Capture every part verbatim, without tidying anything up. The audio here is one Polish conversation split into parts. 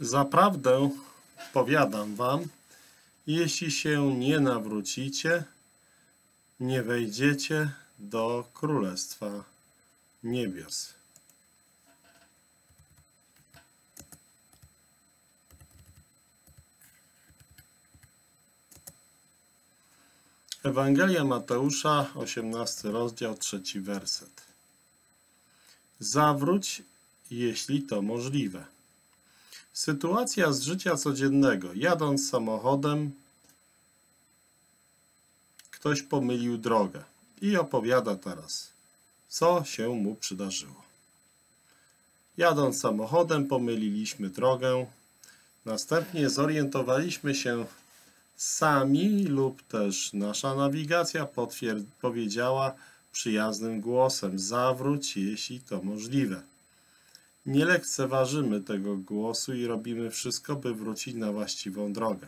Zaprawdę powiadam wam, jeśli się nie nawrócicie, nie wejdziecie do Królestwa Niebios. Ewangelia Mateusza, osiemnasty rozdział, trzeci werset. Zawróć, jeśli to możliwe. Sytuacja z życia codziennego. Jadąc samochodem, ktoś pomylił drogę i opowiada teraz, co się mu przydarzyło. Jadąc samochodem, pomyliliśmy drogę. Następnie zorientowaliśmy się sami lub też nasza nawigacja powiedziała przyjaznym głosem: zawróć, jeśli to możliwe. Nie lekceważymy tego głosu i robimy wszystko, by wrócić na właściwą drogę.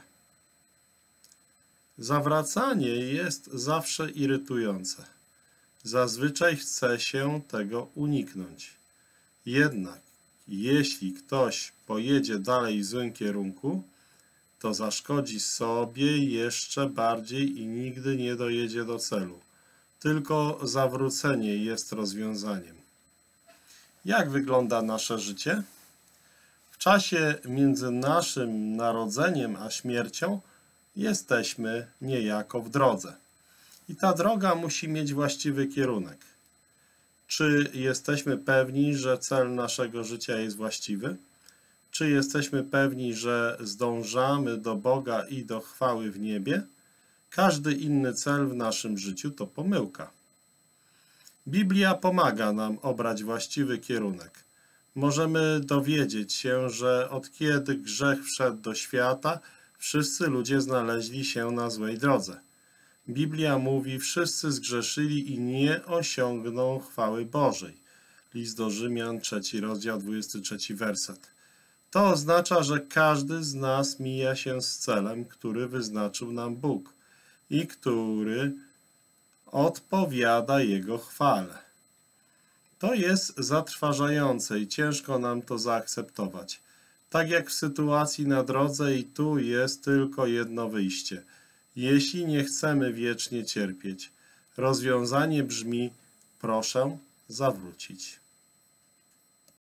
Zawracanie jest zawsze irytujące. Zazwyczaj chce się tego uniknąć. Jednak jeśli ktoś pojedzie dalej w złym kierunku, to zaszkodzi sobie jeszcze bardziej i nigdy nie dojedzie do celu. Tylko zawrócenie jest rozwiązaniem. Jak wygląda nasze życie? W czasie między naszym narodzeniem a śmiercią jesteśmy niejako w drodze. I ta droga musi mieć właściwy kierunek. Czy jesteśmy pewni, że cel naszego życia jest właściwy? Czy jesteśmy pewni, że zdążamy do Boga i do chwały w niebie? Każdy inny cel w naszym życiu to pomyłka. Biblia pomaga nam obrać właściwy kierunek. Możemy dowiedzieć się, że od kiedy grzech wszedł do świata, wszyscy ludzie znaleźli się na złej drodze. Biblia mówi: wszyscy zgrzeszyli i nie osiągną chwały Bożej. List do Rzymian, trzeci rozdział, dwudziesty trzeci werset. To oznacza, że każdy z nas mija się z celem, który wyznaczył nam Bóg i który odpowiada Jego chwale. To jest zatrważające i ciężko nam to zaakceptować. Tak jak w sytuacji na drodze, i tu jest tylko jedno wyjście. Jeśli nie chcemy wiecznie cierpieć, rozwiązanie brzmi: proszę zawrócić.